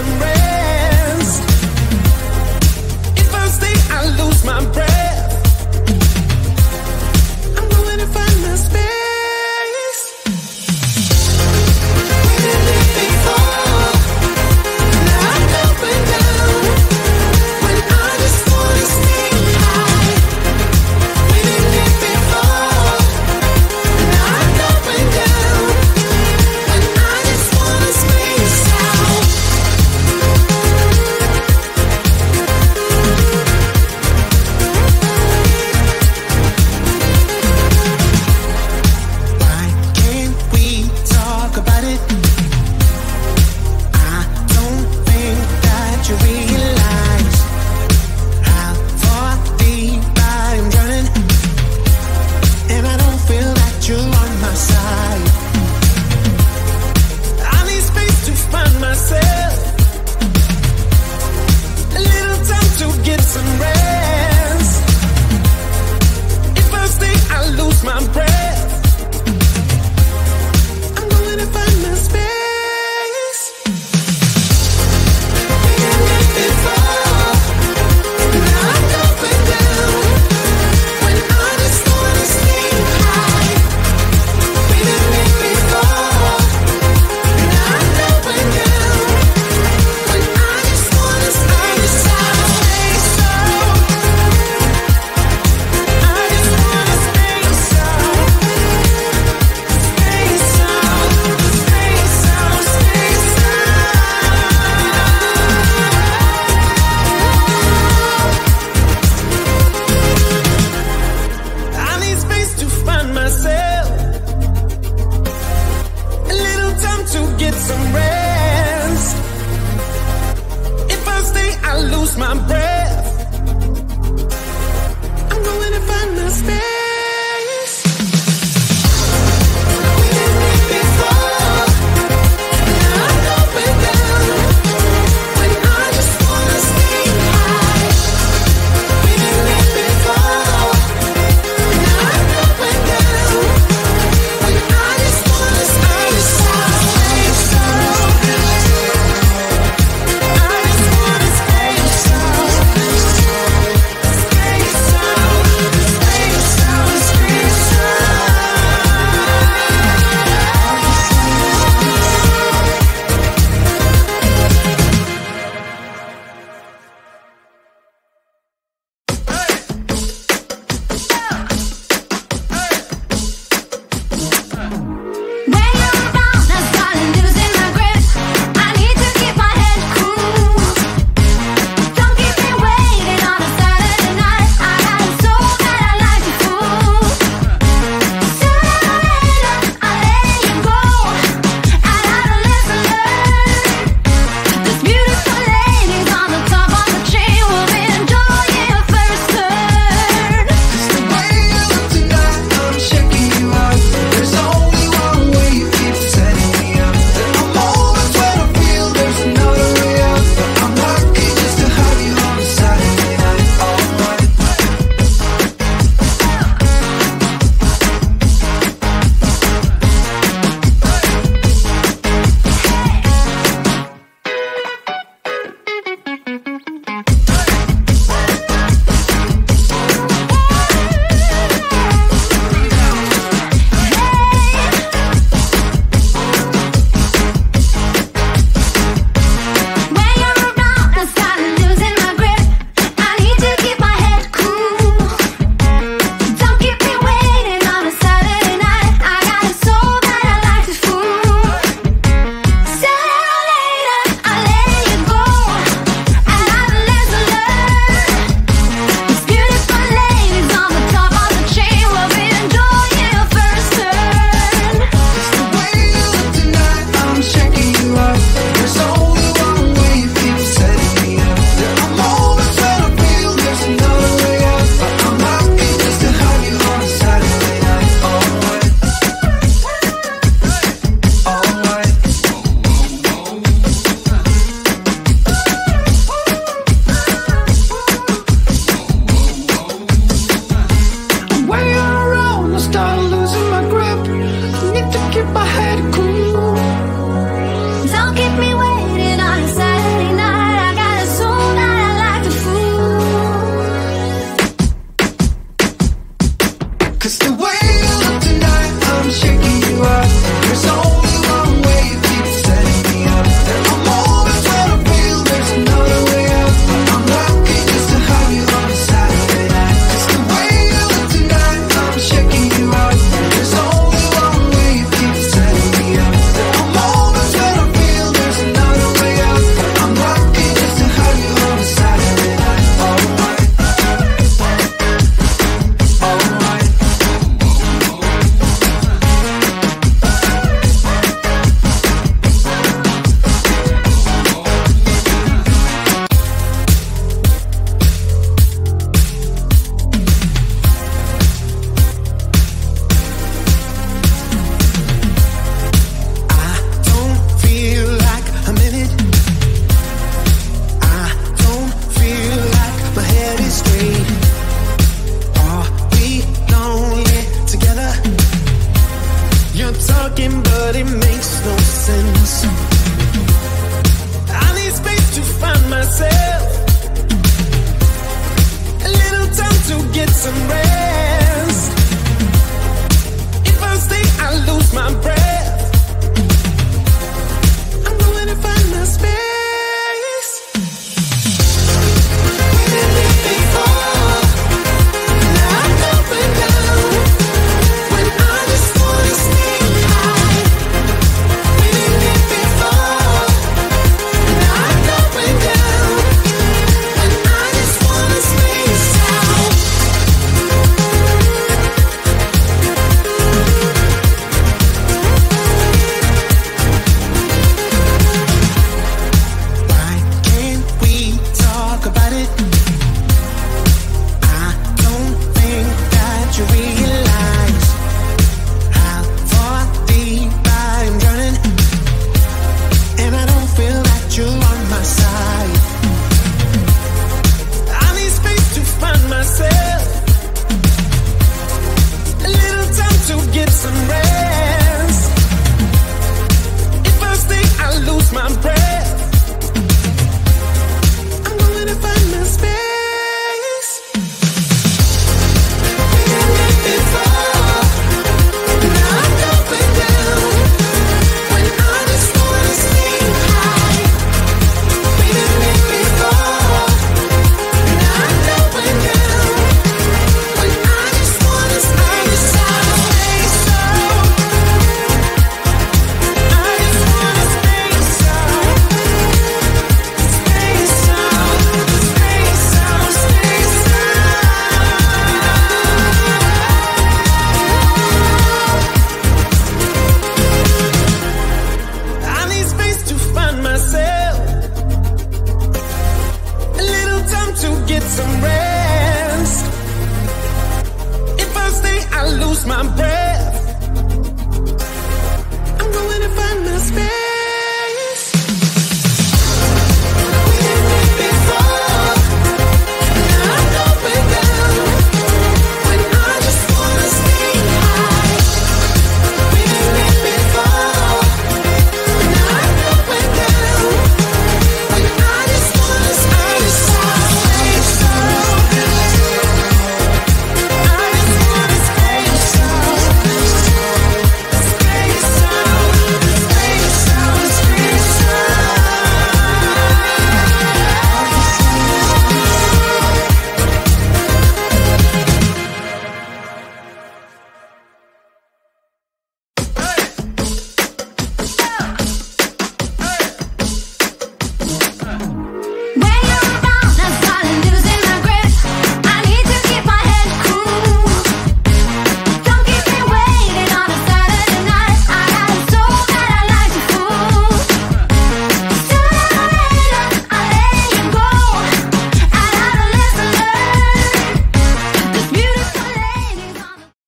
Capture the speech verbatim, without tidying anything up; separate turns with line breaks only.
some rest. If I stay, I lose my breath. I'm going to find my space. We did it before. Now I'm up and down. When I just wanna stay high. We did it before. Now I'm up and down. When I just wanna space out. Why can't we talk about it? I don't think that you realize how far deep I'm running, and I don't feel that you're on my side. I need space to find myself, a little time to get some rest. If I stay, I lose my breath. I'm going to find my space. We did it before. Now I'm up and down. When I just wanna stay high. We did it before. Now I'm up and down. When I just wanna space out. Space out. I just wanna space out. Space out. Space out. Space out. I need space to find myself, a little time to get some rest. If I stay, I lose my breath. I'm going to find my space. We did it before. Now I'm up and down. When I just wanna stay high. We did it before. Now I'm up and down. When I just wanna space out. Space out. I just wanna space out. got you on my side. I need space to find myself, a little time to get some rest. If I stay, I lose my breath. I'm going to find my space. We did it before, now I'm going down. When I just wanna stay high. We did it before, now I'm going down. When I just wanna stay inside space, so I just wanna stay inside. Stay inside, stay inside, stay inside. I need space to find myself, a little time to get some rest. If I stay, I lose my breath. I'm going to find my space. We did it before, now I'm going down. When I just wanna stay high. We did it before, now I'm going down. When I just wanna stay inside space, so I just wanna stay inside. Stay inside, stay inside, stay inside.